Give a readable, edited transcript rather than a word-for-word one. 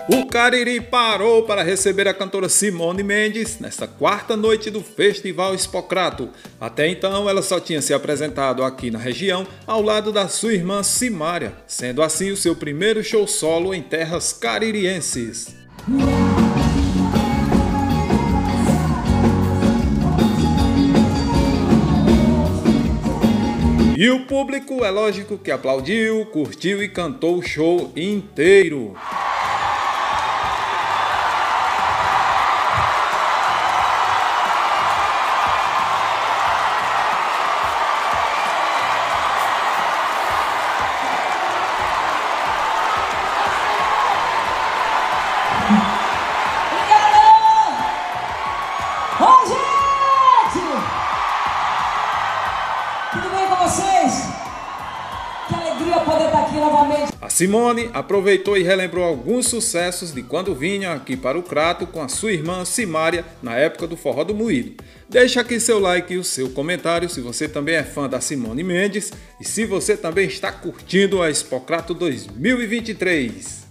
O Cariri parou para receber a cantora Simone Mendes nesta quarta noite do Festival Expocrato. Até então, ela só tinha se apresentado aqui na região ao lado da sua irmã Simária, sendo assim o seu primeiro show solo em terras caririenses. E o público, é lógico que aplaudiu, curtiu e cantou o show inteiro. Oi, gente! Tudo bem com vocês? Que alegria poder estar aqui novamente. A Simone aproveitou e relembrou alguns sucessos de quando vinha aqui para o Crato com a sua irmã Simária na época do Forró do Moído. Deixa aqui seu like e o seu comentário se você também é fã da Simone Mendes e se você também está curtindo a Expocrato 2023.